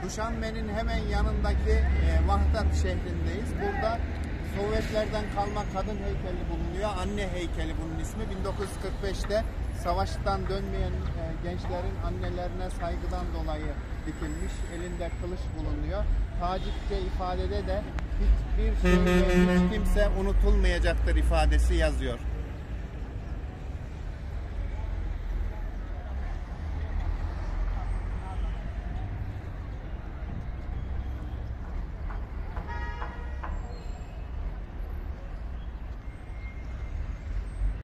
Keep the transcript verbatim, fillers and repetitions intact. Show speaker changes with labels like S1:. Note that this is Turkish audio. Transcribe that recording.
S1: Duşanbe'nin hemen yanındaki e, Vahdat şehrindeyiz. Burada Sovyetlerden kalma kadın heykeli bulunuyor. Anne heykeli bunun ismi. bin dokuz yüz kırk beşte savaştan dönmeyen e, gençlerin annelerine saygıdan dolayı dikilmiş. Elinde kılıç bulunuyor. Tacikçe ifadede de hiçbir şey ve hiç kimse unutulmayacaktır ifadesi yazıyor.